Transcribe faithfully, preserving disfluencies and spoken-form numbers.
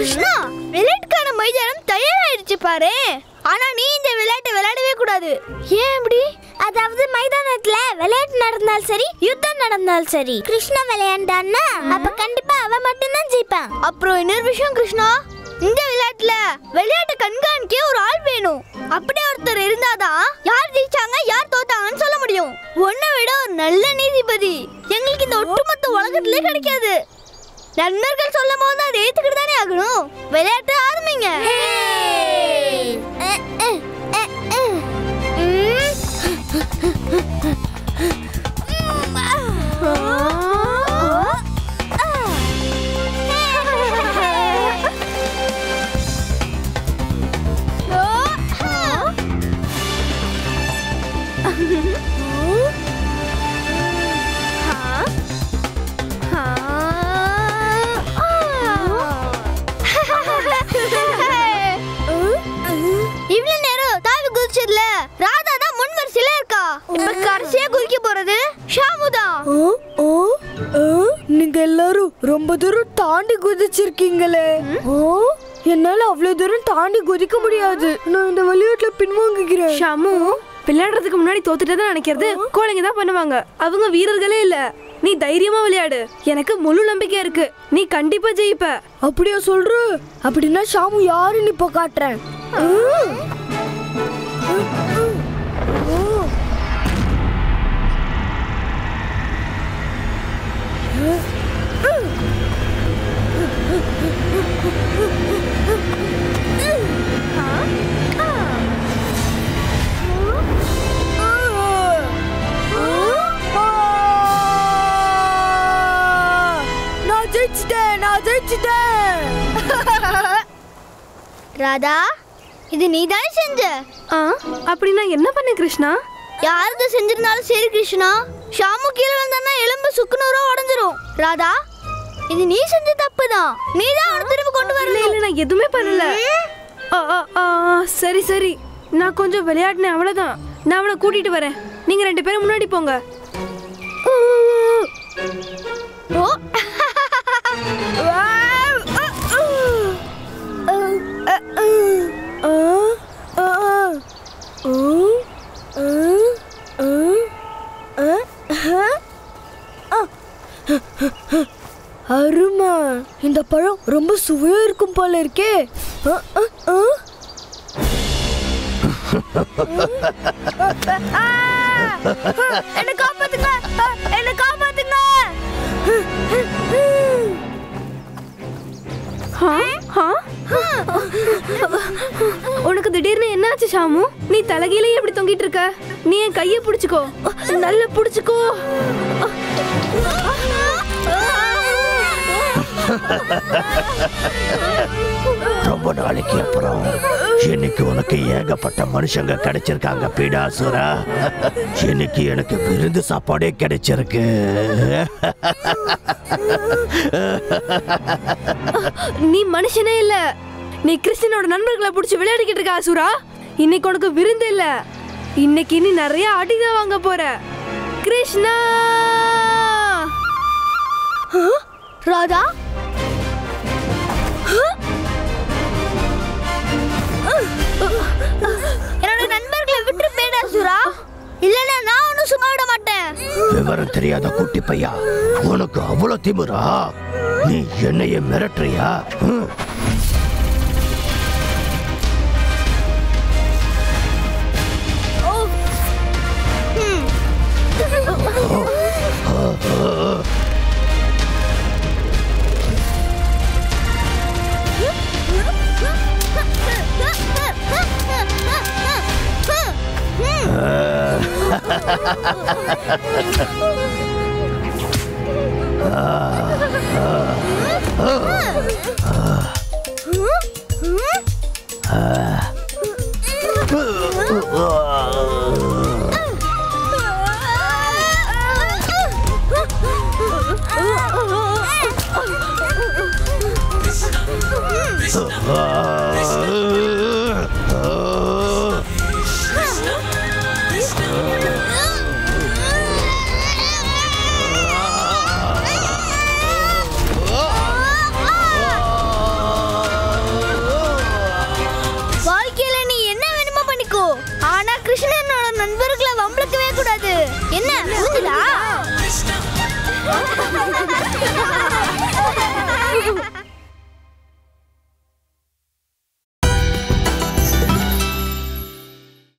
கிருஷ்ணா, விளையாட்டுக்கான மைதானம் தயாராயிடுச்சு பாரு. ஆனா நீ இந்த விளையாட்டை விளையாடவே கூடாது. ஏன் அப்படி? அதாவது மைதானத்துல விளையாட்டு நடந்தாலும் சரி, யுத்தம் நடந்தாலும் சரி, கிருஷ்ணா விளையாண்டான்னா அப்ப கண்டிப்பா அவன் மட்டும் தான் ஜெயிப்பான். அப்புறம் இன்னொரு விஷயம் கிருஷ்ணா, இந்த விளையாட்டுல விளையாட்டு கண்காணிக்க ஒரு ஆள் வேணும். அப்படி ஒருத்தர் இருந்தாதான் யார் ஜெயிச்சாங்க யார் தோத்தாங்கன்னு சொல்ல முடியும். உன்னை விட ஒரு நல்ல நீதிபதி எங்களுக்கு இந்த ஒட்டுமொத்த உலகத்திலே கிடைக்காது. நண்பர்கள் சொல்லும் போது அதை ஏத்துக்கிட்டு தானே ஆகணும். விளையாட்டு ஆரம்பிங்க. நீங்க எல்லாரும் ரொம்ப தூரம் தாண்டி குதிச்சிருக்கீங்களே. என்னால அவ்வளவு தூரம் தாண்டி குதிக்க முடியாது. நான் இந்த விளையாட்டுல பின்வாங்குகிறேன். ஷாமு, விளையாடுறதுக்கு முன்னாடி தோத்துட்டதான் நினைக்கிறது கோழைங்க தான் பண்ணுவாங்க. அவங்க வீரர்களே இல்ல. நீ தைரியமா விளையாடு. எனக்கு முழு நம்பிக்கை இருக்கு, நீ கண்டிப்பா ஜெயிப்ப. அப்படியா சொல்ற? அப்படின்னா ஷாமு யாருன்னு இப்ப காட்டுறேன். ராதா, இது நீ தானே செஞ்ச? அப்படின்னா என்ன பண்ண கிருஷ்ணா? யாரது செஞ்சிருந்தாலும் சரி கிருஷ்ணா, ஷாமு கீழே வந்தானா எலும்பு சுக்குநூறா உடைஞ்சிரும். ராதா, இது நீ செஞ்ச தப்பு தான். நீ தான் அவனை திரும்ப கொண்டு வரல. இல்ல, நான் எதுவுமே பண்ணல. சரி சரி, நான் கொஞ்சம் விளையாடினேன், அவ்வளவுதான். நான் அவனை கூட்டிட்டு வரேன். நீங்க ரெண்டு பேரும் முன்னாடி போங்க. ஓ அருமா, இந்த பழம் ரொம்ப சுவையா இருக்கும் போல இருக்கே. என்ன காப்பாத்துங்க, என்ன காப்பாத்துங்க. உனக்கு திடீர்னு என்ன ஆச்சு ஷாமு? நீ தலகையிலே எப்படி தொங்கிட்டு இருக்க? நீ என் கையை பிடிச்சுக்கோ, நல்லா பிடிச்சுக்கோ. ரொம்ப நாளைக்கு அப்புறம் இன்னைக்கு உனக்கு ஏகப்பட்ட மனுஷங்க கிடைச்சிருக்காங்க பீடாசுரா. இன்னைக்கு எனக்கு விருந்து சாப்பாடே கிடைச்சிருக்கு. நீ மனுஷனே இல்ல, நீ கிருஷ்ணனோட நண்பர்களை பிடிச்சி விளையாடிக்கிட்டு இருக்க அசுரா. இன்னைக்கு உனக்கு விருந்து இல்ல, இன்னைக்கு நீ நிறைய அடிதான் வாங்க போற. கிருஷ்ணா! ராதா, என்னோட நண்பர்களை விட்டு பேடாசுரா. இல்லன்னா நான் ஒன்னும் சும்மா விட மாட்டேன். விவரம் தெரியாத குட்டி பையா, உனக்கு அவ்வளவு திமிரா? நீ என்னைய மிரட்டுறியா? Ah!